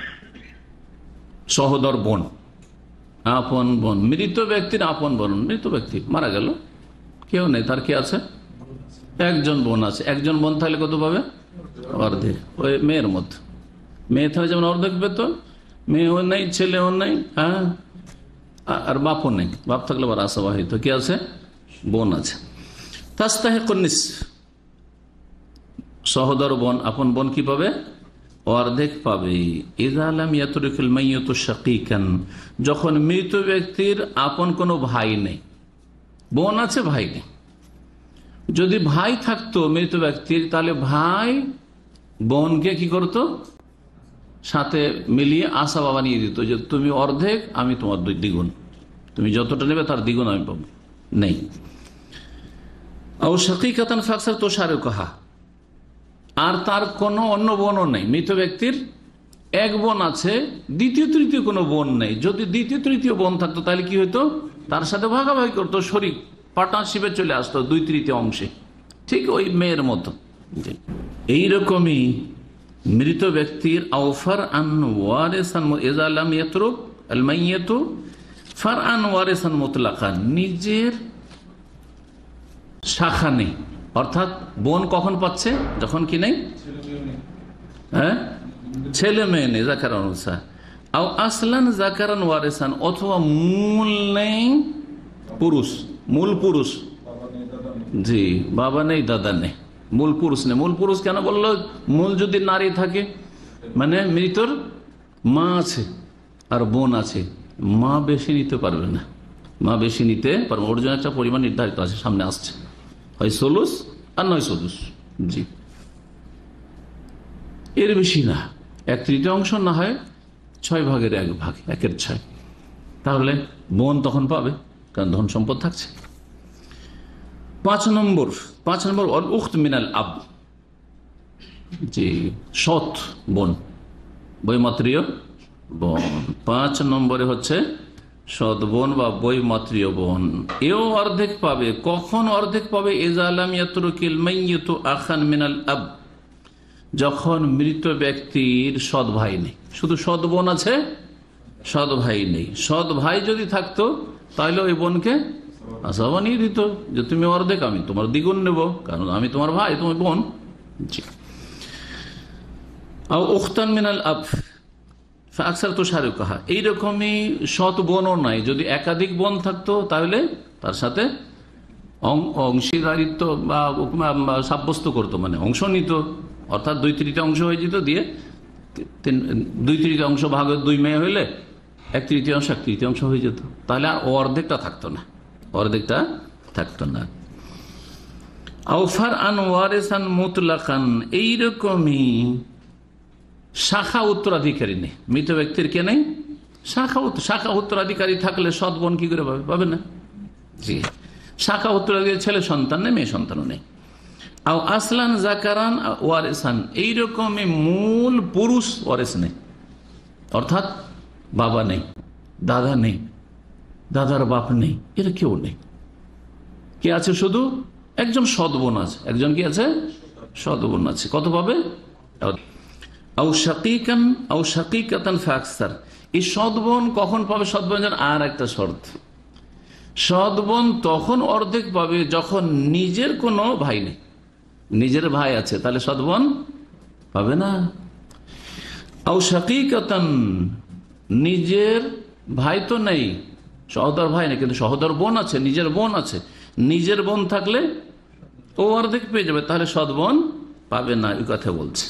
সহোদর বোন, আপন বোন, মৃত ব্যক্তির আপন বোন। মৃত ব্যক্তি মারা গেল, কেউ নেই, তার কি আছে? 1 বোন আছে। 1 বোন থাকলে কত পাবে? অর্ধেক। ওই মেয়ের মধ্যে, মেয়ে থাকলে যেমন অর্ধেক পেত, মেয়েও নেই, ছেলেও নেই, হ্যাঁ, আর বাপও নেই, বাপ থাকলে আবার আসাবাহিত কি আছে, বোন আছে। তাস্তাহিকুন নিসফ, সহোদর বোন আপন বোন কি পাবে, অর্ধেক পাবে। ইযা লাম ইয়াতরিকুল মাইয়িতু শাকীকান, যখন মৃত ব্যক্তির আপন কোনো ভাই নেই, বোন আছে ভাই নেই। যদি ভাই থাকতো মৃত ব্যক্তির, তাহলে ভাই বোনকে কি করতো, সাথে মিলিয়ে আশা বানিয়ে দিত যে তুমি অর্ধেক, আমি তোমার দ্বিগুণ, তুমি যতটা নেবে তার দ্বিগুণ আমি পাবো। নেই। আও শাকীকাতান ফাকসার তুশারিকুহা, আর তার কোনো অন্য বোনও নেই। মৃত ব্যক্তির এক বোন আছে, দ্বিতীয় তৃতীয় কোনো বোন নেই। যদি দ্বিতীয় তৃতীয় বোন থাকতো তাহলে কি হতো, তার সাথে ভাগাভাগি করতো, শরীক পার্টনারশিপে চলে আসতো 2/3 অংশে, ঠিক ওই মেয়ের মতো। এইরকমই মৃত ব্যক্তির আওফার আন ওয়ারিসান ইযা লাম ইয়াতরুক আল মাইয়িতু ফারআন ওয়ারিসান মুতলাকান, নিজের শাখা নেই, অর্থাৎ বোন কখন পাচ্ছে, যখন কি নেই, হ্যাঁ, ছেলে মেয়ে নেই, যাকারান উনসা, আও আসলান যাকারান ওয়ারিসান, অথবা মূল নেই, পুরুষ, মূল পুরুষ, জি, বাবা নেই দাদা নেই, মূল পুরুষ নেই। মূল পুরুষ কেন বললো, মূল যদি নারী থাকে, মানে মৃতর মা আছে আর বোন আছে, মা বেশি নিতে পারবে না, মা বেশি নিতে পারবে, ওর জন্য একটা পরিমাণ নির্ধারিত আছে, সামনে আসছে, হয় সুলুস আর নয় সুদুস, জি, এর বেশি না। 1/3 অংশ না হয় 6/1 1/6, তাহলে বোন তখন পাবে, কারণ ধন সম্পদ থাকছে। 5 নম্বর অল উখত মিনাল আব, জি, সৎ বোন, বৈমাত্রীয় বোন। 5 নম্বরে হচ্ছে সৎ বোন বা বৈমাত্রীয় বোন, এও অর্ধেক পাবে। কখন অর্ধেক পাবে, ইযা লাম ইয়াতরুকিল মাইয়িতু আখান মিনাল আব, যখন মৃত ব্যক্তির সৎ ভাই নেই, শুধু সৎ বোন আছে, সৎ ভাই নেই। সৎ ভাই যদি থাকতো তাহলে ওই বোনকে আশা বানিয়ে দিত যে তুমি অর্ধেক, আমি তোমার দ্বিগুণ নেব, কারণ আমি তোমার ভাই, তোমার বোন, জি। আও উখতান মিনাল আব ফাকসার তুশারিকুহা, এইরকমই সৎ বোনও নাই, যদি একাধিক বোন থাকতো তাহলে তার সাথে অংশীদারিত্ব বা সাব্যস্ত করতো, মানে অংশ নিত, অর্থাৎ 2/3 অংশ হয়ে যেত, দিয়ে 2/3 অংশ ভাগ 2 মেয়ে হইলে 1/3 অংশ 1/3 অংশ হয়ে যেত, তাহলে আর অর্ধেকটা থাকতো না, অর্ধেকটা থাকতো না। আওফার আন ওয়ারিসান মুতলাকান, এইরকমই শাখা উত্তরাধিকারী নেই, মৃত ব্যক্তির কে নেই, শাখা উত্তরাধিকারী থাকলে সৎ বোন কি করে পাবে না, জি, শাখা উত্তরাধিকারী ছেলে সন্তান নেই, মেয়ে সন্তানও নেই। আও আসলান যাকারান ওয়ারিসান, এইরকমই মূল পুরুষ ওয়ারিস নেই, অর্থাৎ বাবা নেই, দাদা নেই, দাদার বাপ নেই, এর কেউ নেই। কে আছে, শুধু একজন সৎ বোন আছে, একজন কি আছে, সৎ বোন আছে। কত পাবে, আও শাকীকান আও শাকীকাতান ফাকসার, এই সৎ বোন কখন পাবে, সৎ বোন আর একটা শর্ত, সৎ বোন তখন অর্ধেক পাবে যখন নিজের কোনো ভাই নেই, নিজের ভাই আছে তাহলে সৎ বোন পাবে না। আও শাকীকাতান, নিজের ভাই তো নেই, সহোদর ভাই নেই, কিন্তু সহোদর বোন আছে, নিজের বোন আছে, নিজের বোন থাকলে ও অর্ধেক পেয়ে যাবে, তাহলে সৎ বোন পাবে না, এই কথা বলছে।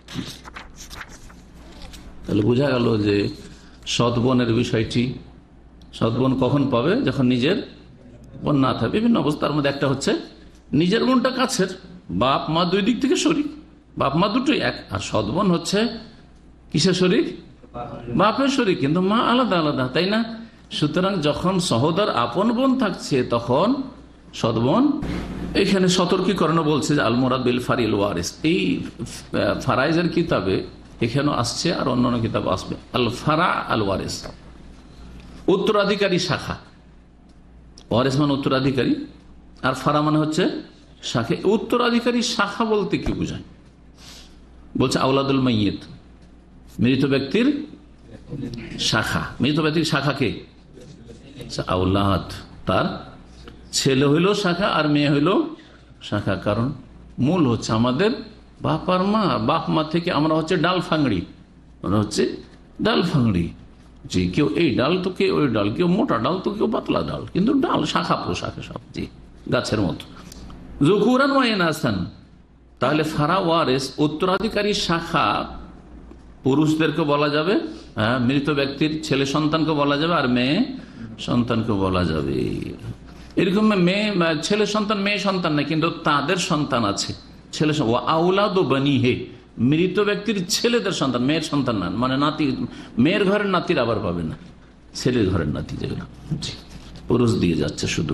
তাহলে বোঝা গেল যে সৎ বোনের বিষয়টি, সৎ বোন কখন পাবে, যখন নিজের বোন না থাকে। বিভিন্ন অবস্থার মধ্যে একটা হচ্ছে নিজের বোনটা কাছের, বাপ মা 2 দিক থেকে শরীক, বাপ মা দুটোই এক, আর সৎ বোন হচ্ছে কিসের শরীক, বাপের শরীক, কিন্তু মা আলাদা আলাদা, তাই না? সুতরাং যখন সহোদর আপন বোন থাকছে তখন সৎ বোন, এখানে সতর্কীকরণ বলছে যে আল মুরাদ বিল ফারিল ওয়ারিস, এই ফারাইজের কিতাবে এখানেও আসছে আর অন্যান্য কিতাব আসবে, আল ফারা আল ওয়ারিস, উত্তরাধিকারী শাখা, ওয়ারিস মানে উত্তরাধিকারী, আর ফারা মানে হচ্ছে শাখা। উত্তরাধিকারী শাখা বলতে কি বোঝায়, বলছে আওলাদুল মাইয়িত, মৃত ব্যক্তির শাখা। মৃত ব্যক্তির শাখা কে, আওলাদ, তার ছেলে হইল শাখা আর মেয়ে হইল শাখা। কারণ মূল হচ্ছে আমাদের বাপ আর মা, বাপ মা থেকে আমরা হচ্ছে ডাল ফাংড়ি, আমরা হচ্ছে ডাল ফাংড়ি, জি, কেউ এই ডাল তো কেউ ওই ডাল, কেউ মোটা ডাল তো কেউ পাতলা ডাল, কিন্তু ডাল শাখা প্রশাখা সব, জি, গাছের মতো। যুকুরান ওয়া ইনাসান, তাহলে ফারা ওয়ারিস উত্তরাধিকারী শাখা পুরুষদেরকে বলা যাবে, হ্যাঁ, মৃত ব্যক্তির ছেলে সন্তানকে বলা যাবে, আর মেয়ে সন্তানকে বলা যাবে। এরকম মেয়ে ছেলে সন্তান মেয়ে সন্তান নেই, কিন্তু তাদের সন্তান আছে, ছেলে আউলাদ বানি হে, মৃত ব্যক্তির ছেলেদের সন্তান, মেয়ের সন্তান না, মানে নাতি, মেয়ের ঘরের নাতির আবার পাবে না, ছেলের ঘরের নাতি যেগুলো, পুরুষ দিয়ে যাচ্ছে, শুধু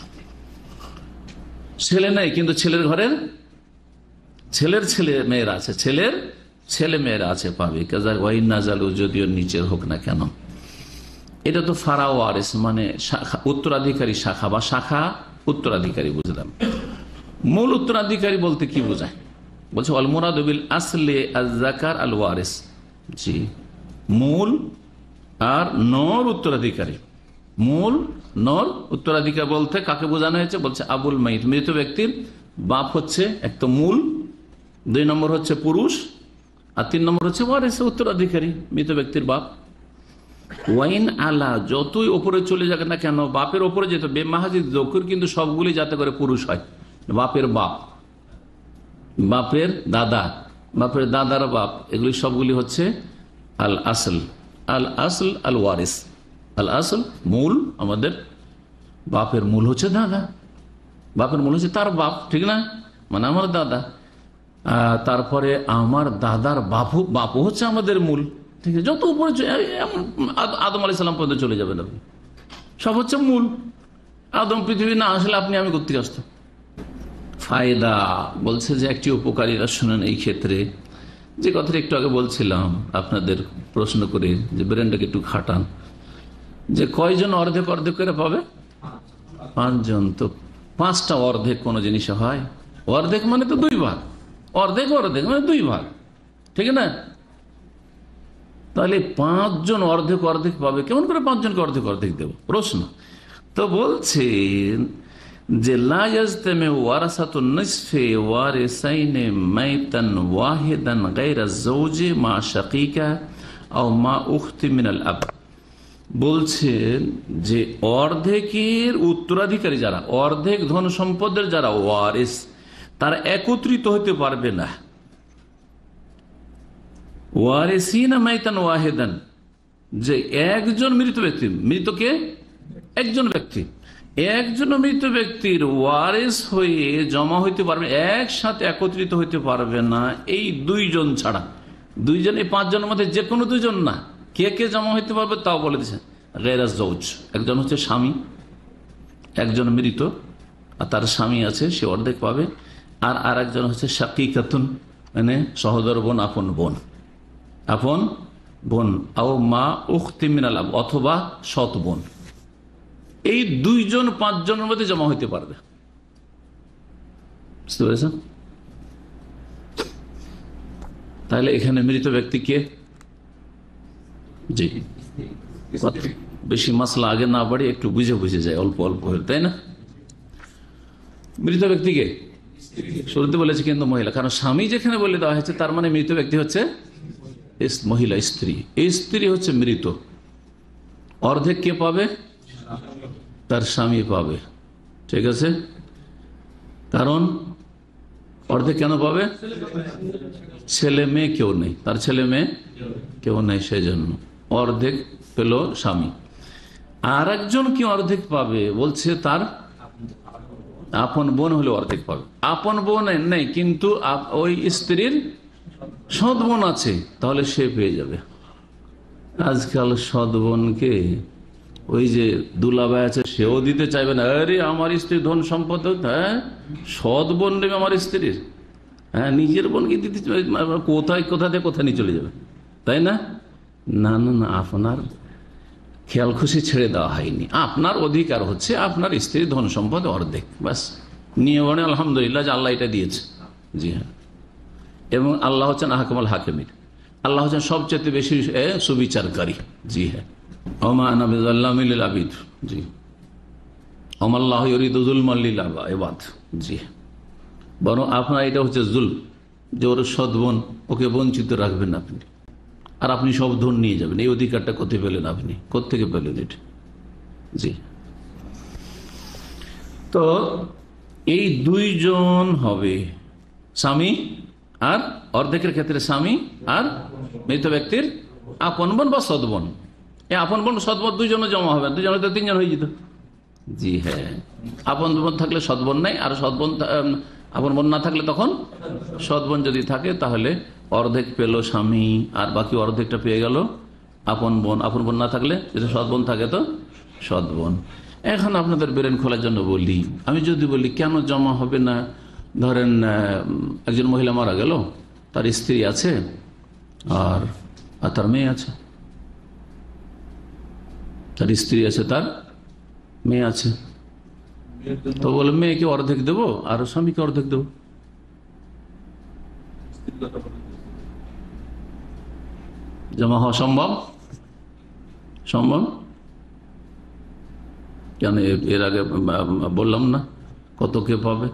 ছেলে নেই, কিন্তু ছেলের ঘরের ছেলের ছেলে মেয়েরা আছে, ছেলের ছেলে মেয়েরা আছে, পাবে। ওয়াইন নাজালু, যদিও নিচের হোক না কেন। এটা তো ফারা ওয়ারিস মানে উত্তরাধিকারী শাখা, বা শাখা উত্তরাধিকারী বুঝলাম। মূল উত্তরাধিকারী বলতে কি বোঝায়? বলছে আল মুরাদু বিল আসলে আয-যাকার আল ওয়ারিস, জি, মূল আর নর উত্তরাধিকারী। মূল নর উত্তরাধিকার বলতে কাকে বোঝানো হয়েছে? বলছে আবুল মাইত, মৃত ব্যক্তির বাপ হচ্ছে এক তো মূল, 2 নম্বর হচ্ছে পুরুষ, আর 3 নম্বর হচ্ছে ওয়ারিস, উত্তরাধিকারী, মৃত ব্যক্তির বাপ। ওয়াইন আলা, যতই ওপরে চলে যাক না কেন, বাপের ওপরে যেত বেমাহাজিদ যকুর, কিন্তু সবগুলি যাতে করে পুরুষ হয়। বাপের বাপ, বাপের দাদা, বাপের দাদার বাপ, এগুলি সবগুলি হচ্ছে আল আসল, আল আসল আল ওয়ারিস। আল আসল মূল, আমাদের বাপের মূল হচ্ছে দাদা, বাপের মূল হচ্ছে তার বাপ, ঠিক না, মানে আমার দাদা। তারপরে আমার দাদার বাপও হচ্ছে আমাদের মূল, ঠিক আছে। যত উপরে আদম আলাইহিস সালাম পর্যন্ত চলে যাবেন আপনি, সব হচ্ছে মূল। আদম পৃথিবী না আসলে আপনি আমি করতে আসতাম। ফায়দা বলছে যে একটি উপকারীরা শুনেন এই ক্ষেত্রে, যে কথাটা একটু আগে বলছিলাম আপনাদের প্রশ্ন করে, যে ব্রেনটাকে একটু খাটান, যে কয়জন অর্ধেক অর্ধেক করে পাবে? 5 জন। তো 5টা অর্ধেক কোন জিনিসে হয়? অর্ধেক মানে তো 2 ভাগ, অর্ধেক অর্ধেক মানে 2 ভাগ, ঠিক না? তাহলে 5 জন অর্ধেক অর্ধেক পাবে, কেমন করে 5 জনকে অর্ধেক অর্ধেক দেব? প্রশ্ন তো বলছে যে লা ইয়াজতামি ওয়ারাসাতুন নিসফি ওয়ারিসাইনি মাইতান ওয়াহিদান গায়রা যাওজি মা শাকিকা আও মা উখতি মিনাল আব। বলছেন যে অর্ধেকের উত্তরাধিকারী যারা, অর্ধেক ধন সম্পদের যারা ওয়ারিস, তারা একত্রিত হতে পারবে না। ওয়ারিসিনা মাইতান ওয়াহিদান, যে একজন মৃত ব্যক্তি, মৃতকে একজন ব্যক্তি, একজন মৃত ব্যক্তির ওয়ারিস হয়ে জমা হইতে পারবে, একসাথে একত্রিত হইতে পারবে না এই 2 জন ছাড়া। 2 জন, এই 5 জনের মধ্যে যে কোনো 2 জন না। কে কে জমা হইতে পারবে তাও বলে দিচ্ছেন। গায়রা যৌজ, একজন হচ্ছে স্বামী, একজন মৃত আর তার স্বামী আছে, সে অর্ধেক পাবে। আর আরেকজন হচ্ছে শাকিকাতুন, মানে সহোদর বোন, আপন বোন, আপন বোন, আও মা উখতি মিনাল আব, অথবা সৎ বোন। এই 2 জন 5 জনের মধ্যে জমা হইতে পারবে, বুঝতে পেরেছেন? তাহলে এখানে মৃত ব্যক্তি কে? জি, বেশি মাসলা আগে না বাড়ি, একটু বুঝে বুঝে যায়, অল্প অল্প হয়ে, তাই না? মৃত ব্যক্তিকে শুরুতে বলেছে কিন্তু মহিলা, কারণ স্বামী যেখানে বলে দেওয়া হয়েছে, তার মানে মৃত ব্যক্তি হচ্ছে মহিলা, স্ত্রী। এই স্ত্রী হচ্ছে মৃত, অর্ধেক কে পাবে? তার স্বামী পাবে, ঠিক আছে। কারণ অর্ধেক কেন পাবে? ছেলে মেয়ে কেউ নেই, তার ছেলে মেয়ে কেউ নেই, সেই জন্য অর্ধেক পেল স্বামী। আর একজন কি অর্ধেক পাবে? বলছে তার আপন বোন হলে অর্ধেক পাবে। আপন বোন নেই, কিন্তু ওই স্ত্রীর সৎ বোন আছে, তাহলে সে পেয়ে যাবে। আজকাল সৎ বোনকে ওই যে দুলাভাই আছে, সেও দিতে চাইবে না। আরে আমার স্ত্রীর ধন সম্পদ, হ্যাঁ, সৎ বোন নেবে আমার স্ত্রীর, হ্যাঁ, নিজের বোনকে দিতে কোথায় কোথায় নিয়ে চলে যাবে, তাই না? না না না, আপনার খেয়াল খুশি ছেড়ে দেওয়া হয়নি। আপনার অধিকার হচ্ছে আপনার স্ত্রীর ধন সম্পদ অর্ধেক, ব্যাস নিয়ে বলে আলহামদুলিল্লাহ যে আল্লাহ এটা দিয়েছে। জি হ্যাঁ, এবং আল্লাহ হচ্ছেন আহকামুল হাকিমিন, আল্লাহ হচ্ছেন সবচেয়ে বেশি সুবিচারকারী। জি হ্যাঁ, ওমা আনা বিযাল্লামিল লিল আবিদ, জি, ওমাল্লাহু ইউরিদু যুলমান লিল ইবাদ। জি, বরং আপনার এটা হচ্ছে জুলম, যে ওর সৎ বোন, ওকে বঞ্চিত রাখবেন আপনি। আর আপনি সব ধন নিয়ে যাবেন, এই অধিকারটা কোথায় পেলেন? আপনি কোত্থেকে পেলেন এটা? জি, তো এই দুইজন হবে, স্বামী আর অর্ধেকের ক্ষেত্রে স্বামী আর মৃত ব্যক্তির আপন বোন বা সৎবোন। এই আপন বোন সৎবোন দুইজনে জমা হবে, দুজনে তো তিনজন হয়ে যেত। জি হ্যাঁ, আপন বোন থাকলে সৎবোন নাই, আর সৎবোন আপন বোন না থাকলে তখন সৎবোন যদি থাকে তাহলে অর্ধেক পেল স্বামী আর বাকি অর্ধেকটা পেয়ে গেল আপন বোন। আপন বোন না থাকলে যদি সৎবোন থাকে তো সৎবোন। এখন আপনাদের ব্রেন খোলার জন্য বলি, আমি যদি বলি কেন জমা হবে না, ধরেন একজন মহিলা মারা গেল, তার স্ত্রী আছে আর তার মেয়ে আছে, তার স্ত্রী আছে, তার মেয়ে আছে, তো বলে মেয়েকে অর্ধেক দেবো আর স্বামীকে অর্ধেক দেবো। জমা হওয়া সম্ভব? সম্ভব কেন? এর আগে বললাম না কত কে পাবে?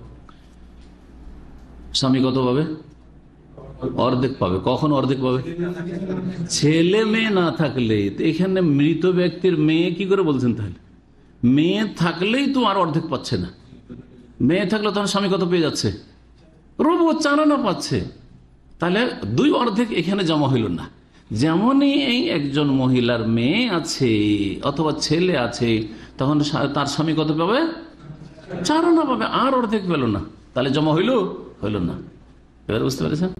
স্বামী কত পাবে? অর্ধেক পাবে। কখন অর্ধেক পাবে? ছেলে মেয়ে না থাকলে। এখানে মৃত ব্যক্তির মেয়ে কি করে বলছেন? তাহলে মেয়ে থাকলেই তো আর অর্ধেক পাচ্ছে না। মেয়ে থাকলে তখন স্বামী কত পেয়ে যাচ্ছে? রবু 4 আনা পাচ্ছে। তাহলে দুই অর্ধেক এখানে জমা হইল না। যেমনই এই একজন মহিলার মেয়ে আছে অথবা ছেলে আছে, তখন তার স্বামী কত পাবে? 4 আনা পাবে, আর অর্ধেক পেল না। তাহলে জমা হইল? হইল না। এবার বুঝতে পেরেছেন?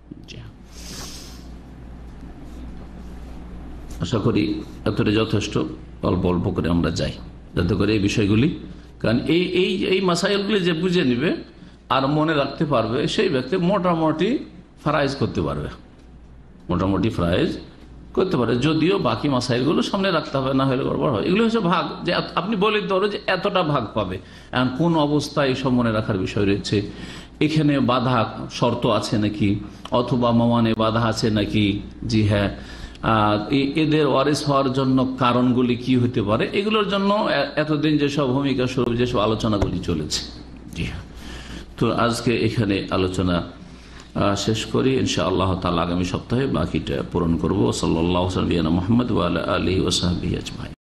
আশা করি এতটা যথেষ্ট। অল্প অল্প করে আমরা যাই যাতে করে এই বিষয়গুলি, কারণ এই মাসাইলগুলি যে বুঝে নিবে আর মনে রাখতে পারবে সেই ব্যক্তি মোটামুটি ফরাইজ করতে পারবে, মোটামুটি ফরাইজ করতে পারে। যদিও বাকি মাসাইলগুলো সামনে রাখতে হবে, না হলে গড়বড় হয়। এগুলো হচ্ছে ভাগ, যে আপনি বলে দিতে পারো যে এতটা ভাগ পাবে। এখন কোন অবস্থায় এইসব মনে রাখার বিষয় রয়েছে, এখানে বাধা শর্ত আছে নাকি, অথবা মামানে বাধা আছে নাকি, জি হ্যাঁ, এদের ওয়ারিস হওয়ার জন্য কারণগুলি কি হতে পারে, এগুলোর জন্য এতদিন যেসব ভূমিকা স্বরূপ যেসব আলোচনাগুলি চলেছে। জি হ্যাঁ, তো আজকে এখানে আলোচনা শেষ করি। ইনশাআল্লাহ তাআলা আগামী সপ্তাহে বাকিটা পূরণ করবো। সাল্লাল্লাহু আলাইহি ওয়া সাল্লাম মুহাম্মদ ওয়া আলা আলিহি ওয়া সাহবিহি আজমাইন।